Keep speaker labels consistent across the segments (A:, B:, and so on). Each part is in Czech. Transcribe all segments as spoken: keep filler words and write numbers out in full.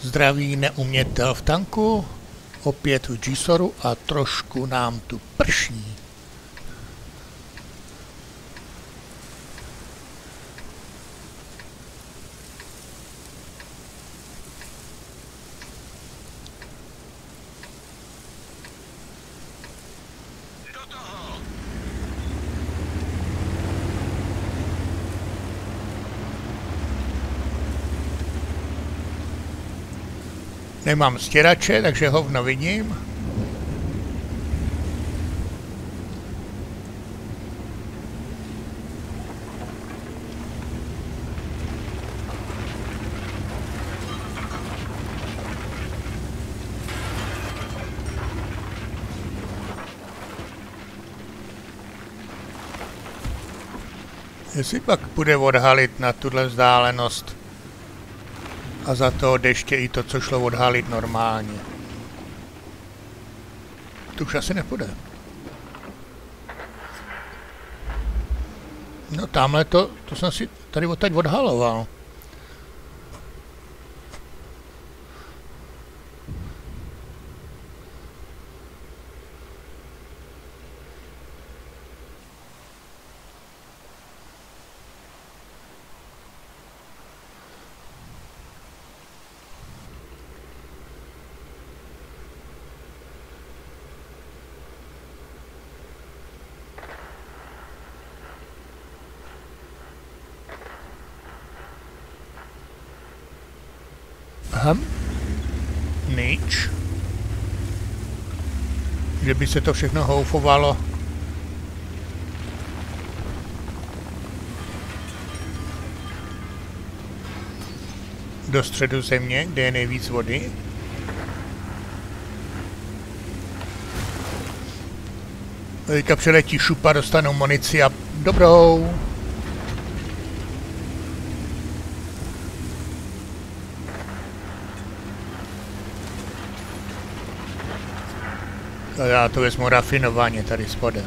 A: Zdraví neumětel v tanku, opět v Gisoru a trošku nám tu prší. Nemám stěrače, takže hovno vidím. Jestli pak bude odhalit na tuhle vzdálenost a za toho deště i to, co šlo odhalit normálně. To už asi nepůjde. No tamhle to, to jsem si tady odtaď odhaloval. Aha. Nič. Že by se to všechno houfovalo. Do středu země, kde je nejvíc vody. Teďka přiletí šupa, dostanou munici a dobrou. Já to vezmu rafinovaně tady spodem.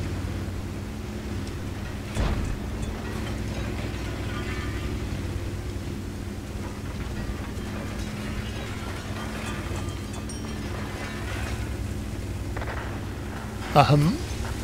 A: Ahm.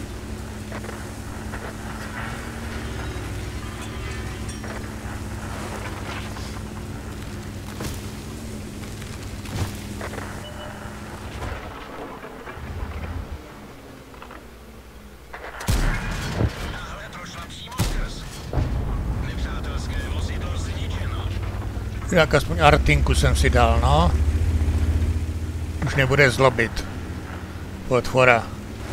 A: Jak aspoň artinku jsem si dal, no. Už nebude zlobit. Potvora.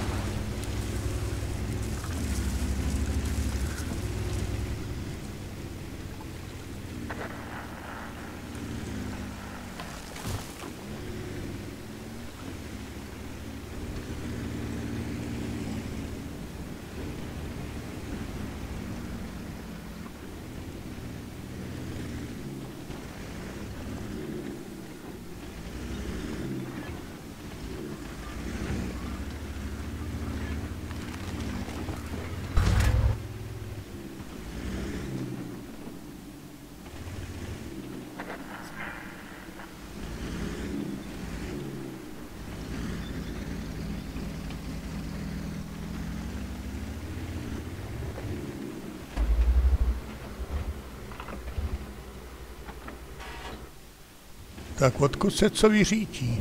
A: Tak odkud se co vyřítí?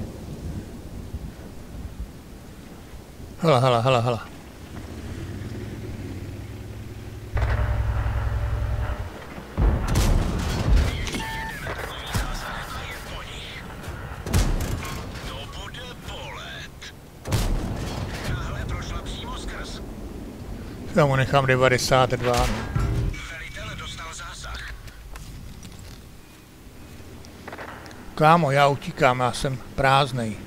A: Hala, hala, hala, hala. Já mu nechám devadesát dva. Kámo, já utíkám, já jsem prázdnej.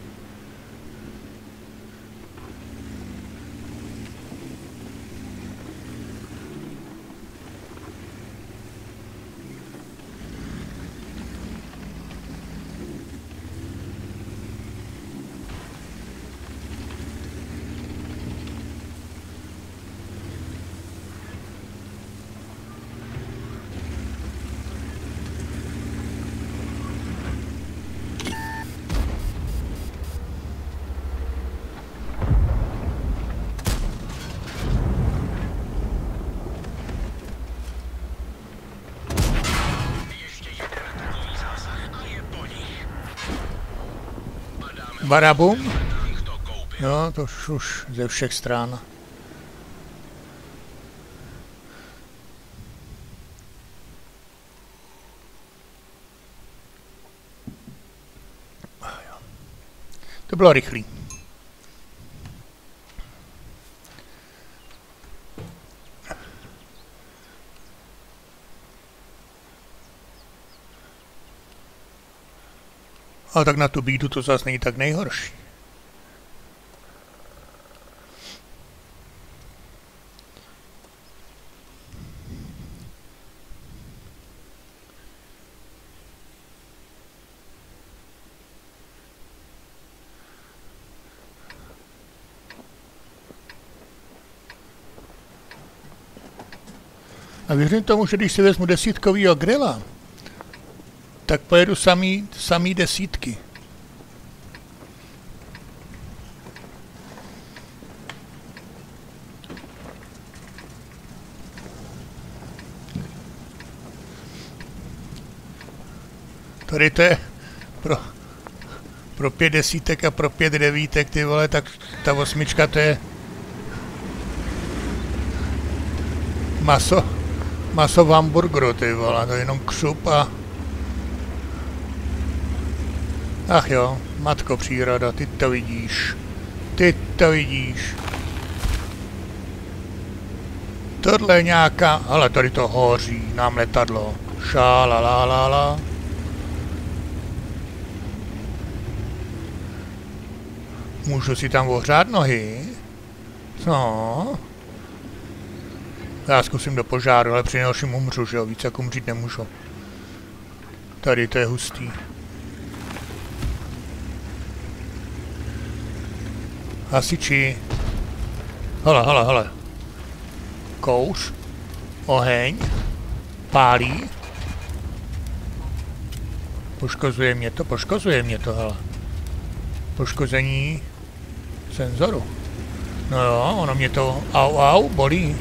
A: Barabum. No, to už ze všech stran. To bylo rychlý. Ale tak na tu bídu to zase není tak nejhorší. A věřím tomu, že když si vezmu desítkovýho grilla, tak pojedu samý, samý desítky. Tady to je pro, pro pět desítek a pro pět devítek, ty vole, tak ta osmička to je maso, maso v hamburgeru, ty vole, to je jenom křup a ach jo, matko příroda, ty to vidíš. Ty to vidíš. Tohle je nějaká... Ale tady to hoří, nám letadlo. Šalalala. Můžu si tam ohřát nohy? No. Já zkusím do požáru, ale při nejhorším umřu, že jo? Víc jak umřít nemůžu. Tady to je hustý. Hasiči. Hele, hele, hele. Kouř. Oheň. Pálí. Poškozuje mě to, poškozuje mě to, hele. Poškození senzoru. No jo, ono mě to au au bolí.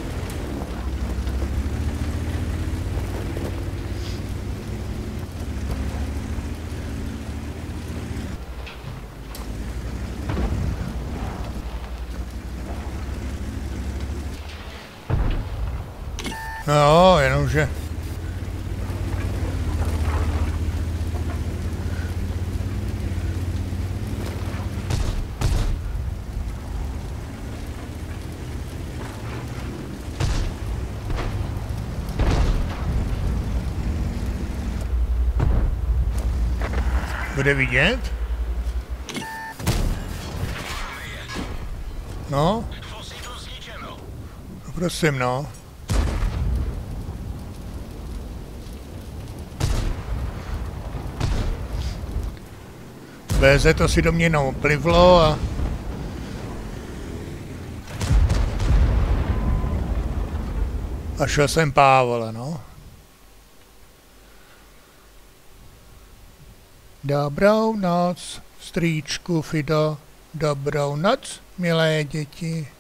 A: No, jenomže... Bude vidět? No? No prosím, no. bé zet to si do mě jenom plivlo a... A šel jsem pávole, no. Dobrou noc, strýčku Fido. Dobrou noc, milé děti.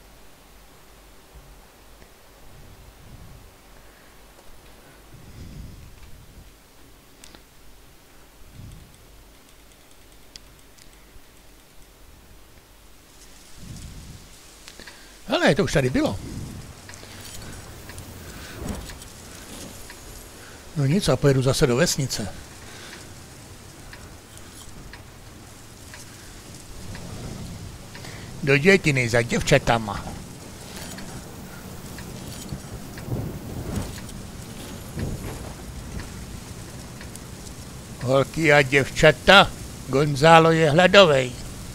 A: Ale to už tady bylo. No nic, a pojedu zase do vesnice. Do dětiny za děvčatama. Holky a děvčata, Gonzalo je hladovej.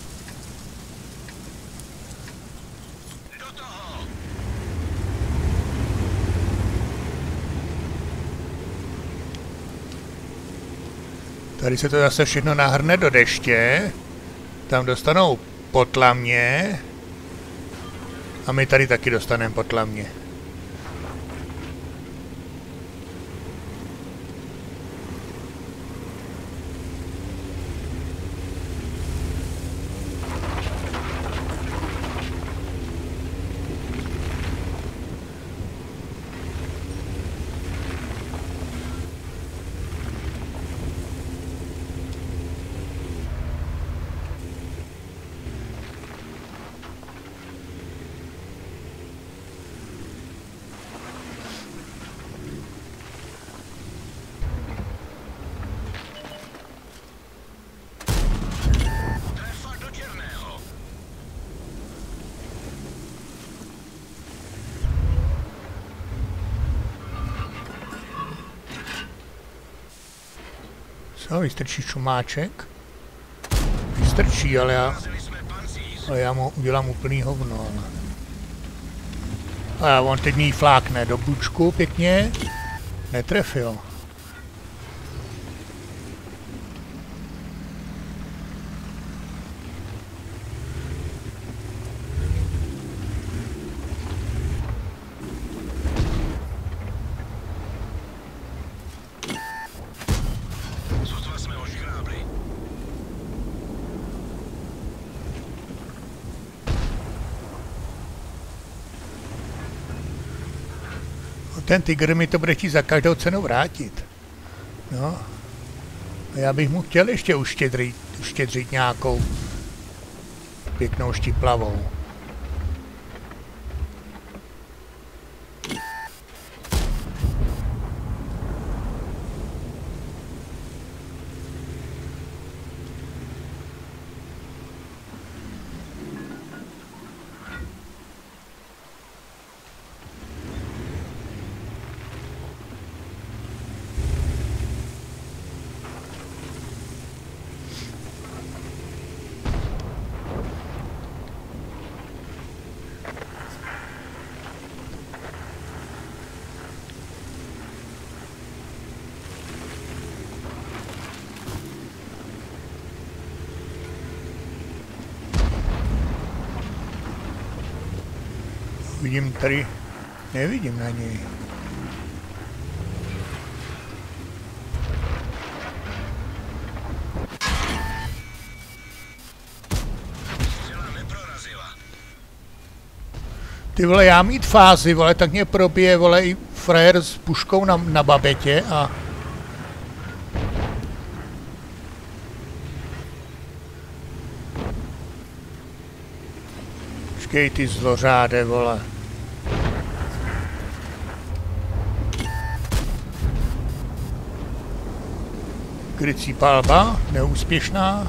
A: Tady se to zase všechno nahrne do deště. Tam dostanou potlamě. A my tady taky dostaneme potlamě. Co, vystrčí čumáček? Vystrčí, ale já... Ale já mu udělám úplný hovno, ale... A on teď mi flákne do bučku pěkně. Netrefil. Ten tygr mi to bude chtít za každou cenu vrátit. No. A já bych mu chtěl ještě uštědřit, uštědřit nějakou pěknou štiplavou. Vidím tady, nevidím na něj. Ty vole, já mít fázi, vole, tak mě probije, vole, i frajer s puškou na, na babetě a... Počkej, ty zlořáde, vole. Krycí palba, neúspěšná.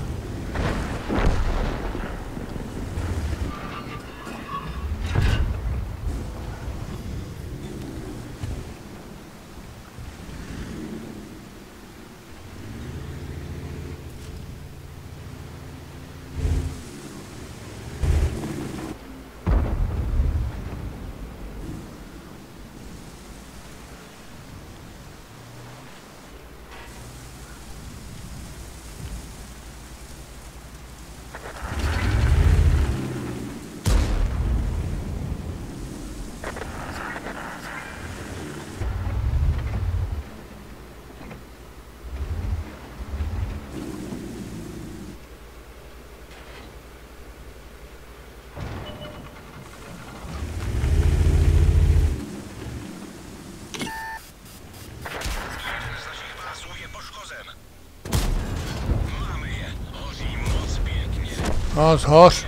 A: No, zhoř.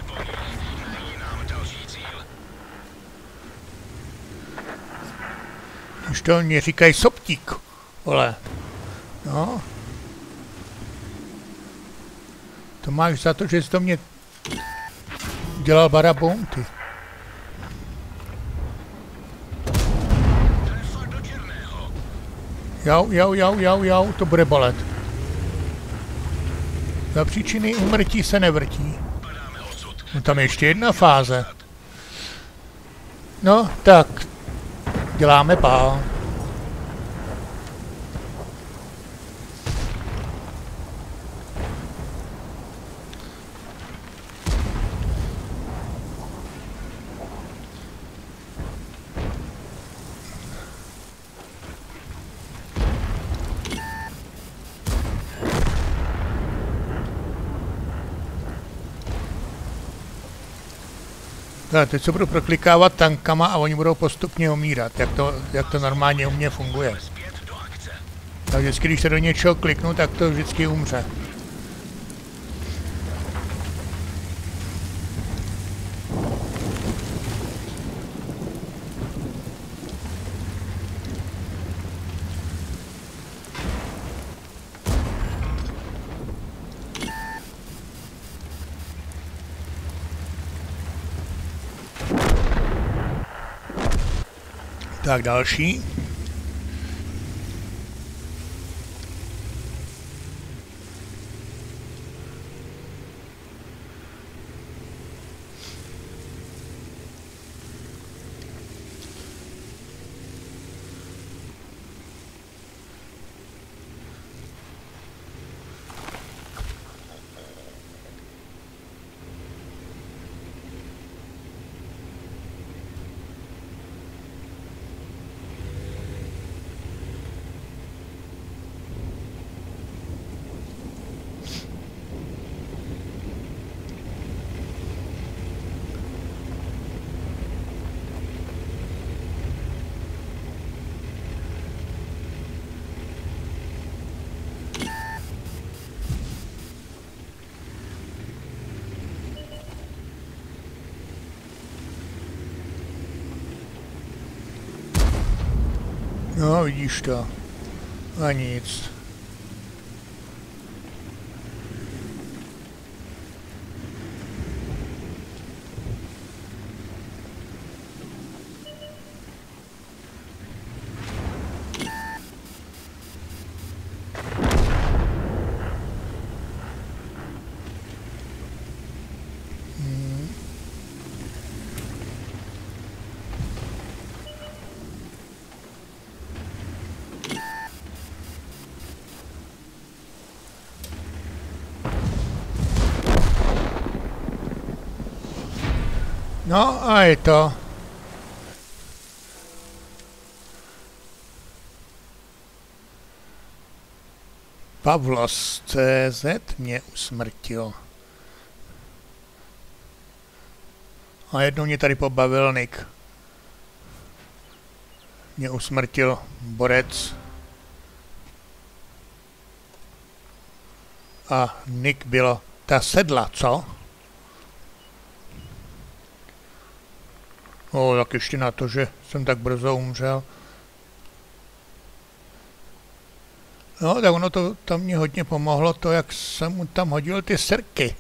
A: Už to mě říkají soptík, vole. No. To máš za to, že jsi to mě dělal barabon, ty. Jau, jau, jau, jau, jau, to bude bolet. Za příčiny úmrtí se nevrtí. No tam je ještě jedna fáze. No, tak. Děláme pál. Tak, teď se budu proklikávat tankama a oni budou postupně umírat, jak to, jak to normálně u mě funguje. Tak vždycky, když se do něčeho kliknu, tak to vždycky umře. Tak další. No, vidíš to. A nic. No a je to. Pavlos C Z mě usmrtil. A jednou mě tady pobavil Nick. Mě usmrtil borec. A Nick bylo ta sedla, co? O, tak ještě na to, že jsem tak brzo umřel. No, tak ono to tam mě hodně pomohlo, to, jak jsem mu tam hodil ty srky.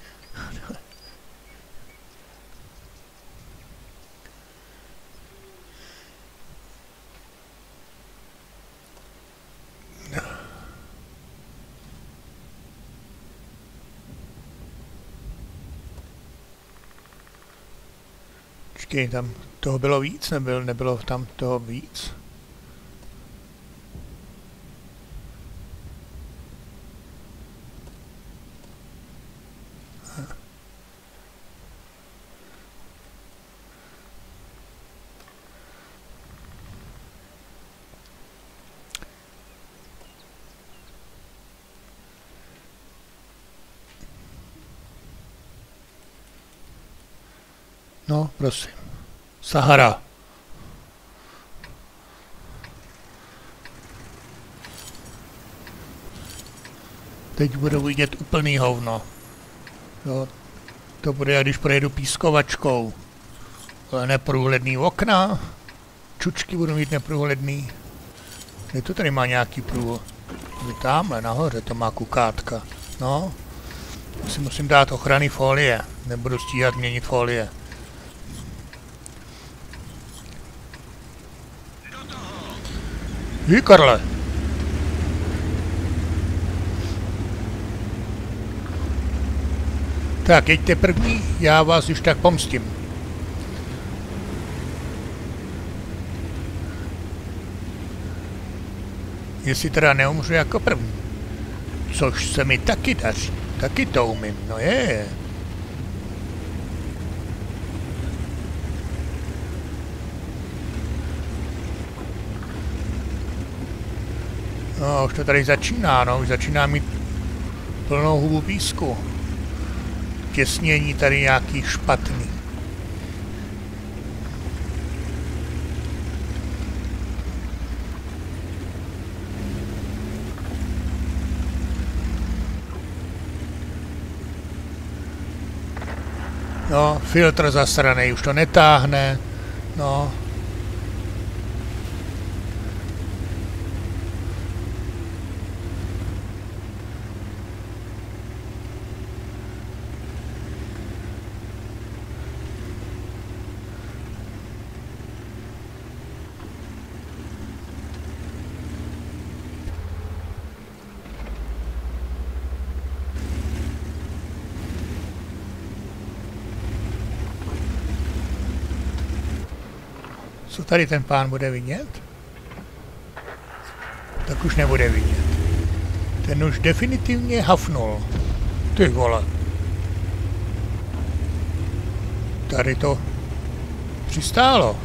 A: Počkej, tam toho bylo víc, nebylo, nebylo tam toho víc? No, prosím. Sahara. Teď budu vidět úplný hovno. Jo, to bude, jak když projedu pískovačkou. Ale neprůhledný okna. Čučky budu mít neprůhledný. Je to tady má nějaký průhled. Tamhle nahoře to má kukátka. No. Si musím dát ochrany folie. Nebudu stíhat měnit folie. Vy, Karle. Tak, jeďte první, já vás už tak pomstím. Jestli teda neumřu jako první. Což se mi taky daří. Taky to umím, no je. No, už to tady začíná, no, už začíná mít plnou hubu písku. Těsnění tady nějaký špatný. No, filtr zasranej, už to netáhne, no. Co tady ten pán bude vidět? Tak už nebude vidět. Ten už definitivně hafnul. Ty vole. Tady to přistálo.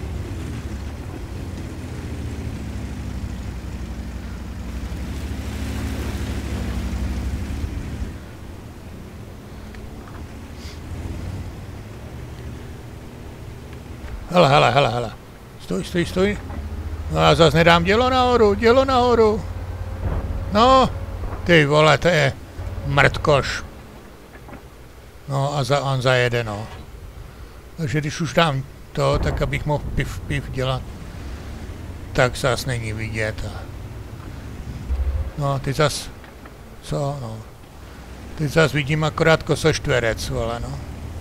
A: Hele, hele, hele, hele. Stoj, stoj, stoj. No já zase nedám dělo nahoru, dělo nahoru. No, ty vole, to je mrtkoš. No a za, on zajede, no. Takže když už dám to, tak abych mohl piv, piv dělat. tak zas není vidět. A... No, ty zas... Co, no. Ty zas vidím akorát kosoštverec, vole, no.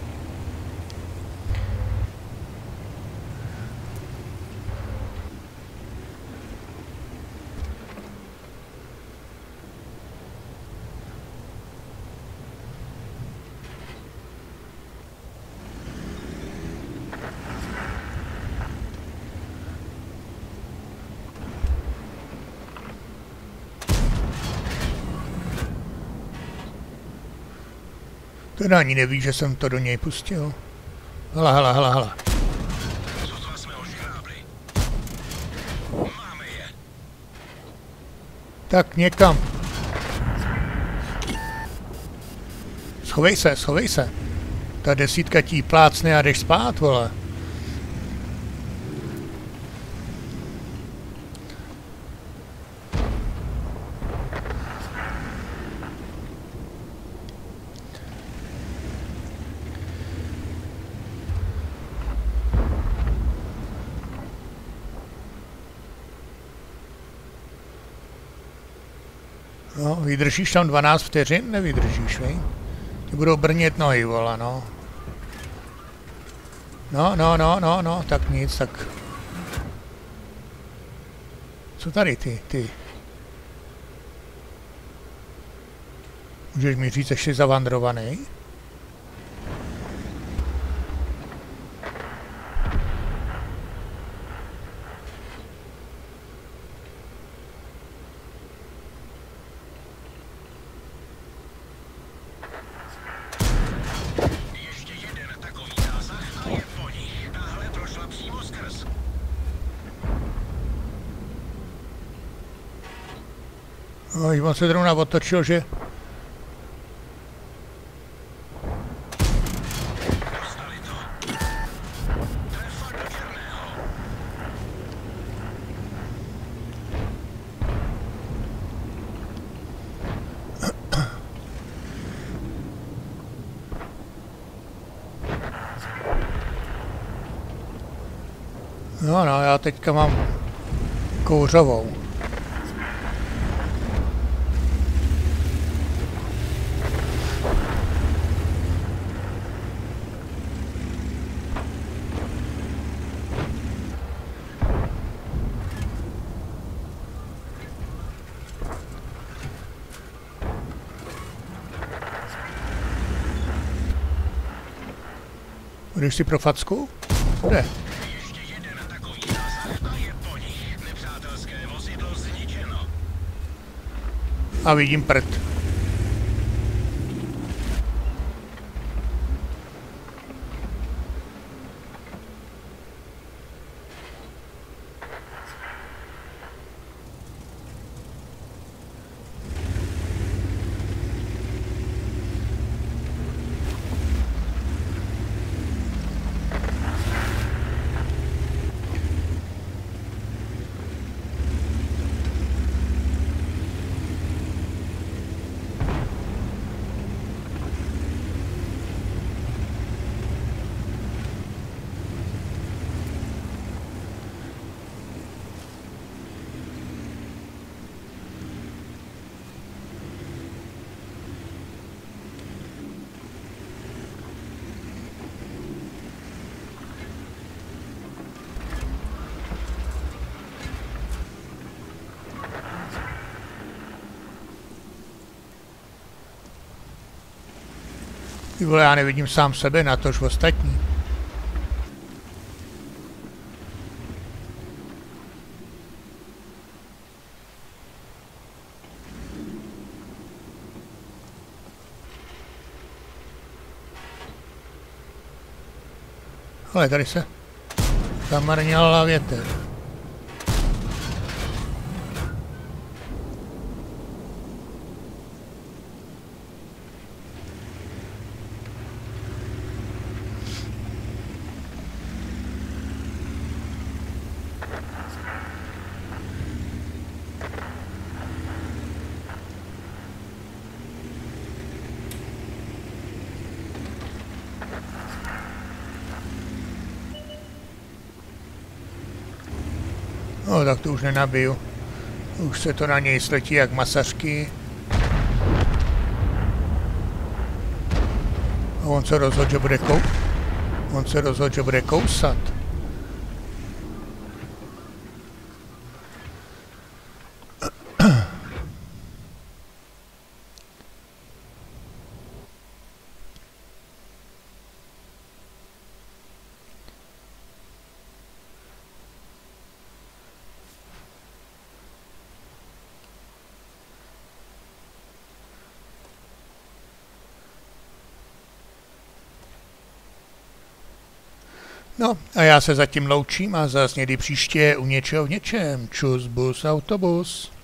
A: Teda ani neví, že jsem to do něj pustil. Hala, hala, hala, hala.
B: Sotva jsme ho žhrábli. Máme je.
A: Tak někam. Schovej se, schovej se. Ta desítka ti plácne a jdeš spát, vole. No, vydržíš tam dvanáct vteřin? Nevydržíš, vej? Ti budou brnět nohy, vole, no. No, no, no, no, no, tak nic, tak... Co tady ty, ty? Můžeš mi říct, ještě zavandrovaný? No, on se zrovna otočil, že... No, no, já teďka mám kouřovou. Budeš si pro facku? Kde?
B: Ještě jeden takový zásah a je po nich. Nepřátelské vozidlo zničeno.
A: A vidím prd. Ty vole, já nevidím sám sebe, natož ostatní. Ale tady se zamarněla větev. No tak to už nenabiju. Už se to na něj sletí jak masařky. A on se rozhodl, že bude kou... On se rozhodl, že bude kousat. No a já se zatím loučím a zase někdy příště u něčeho v něčem. Čus, bus, autobus.